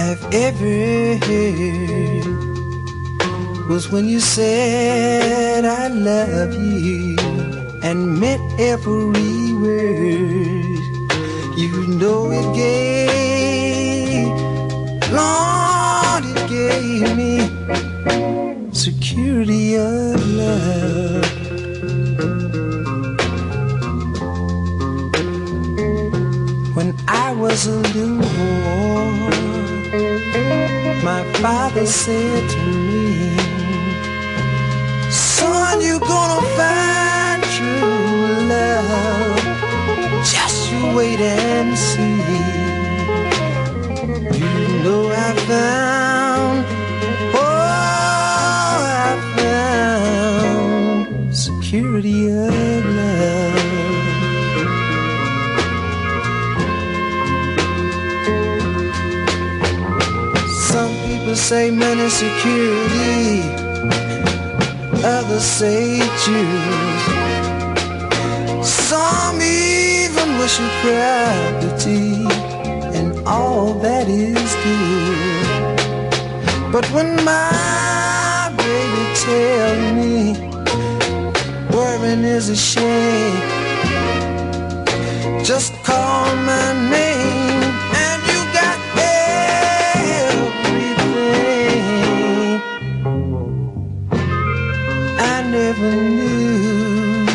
I've ever heard was when you said I love you and meant every word. You know it gave, Lord, it gave me security of love. When I was a little boy, my father said to me, son, you're gonna find true love. Just you wait and see. You know I found, oh, I found security of love. Some people say money security, others say Jews. Some even worship property, and all that is good. But when my baby tells me worrying is a shame, just call my name and you got everything. I never knew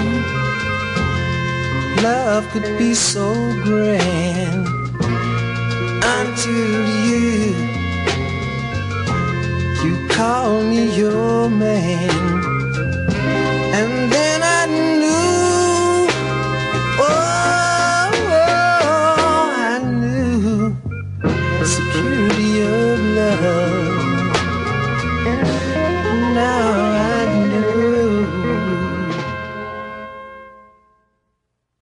love could be so grand until you call me your man.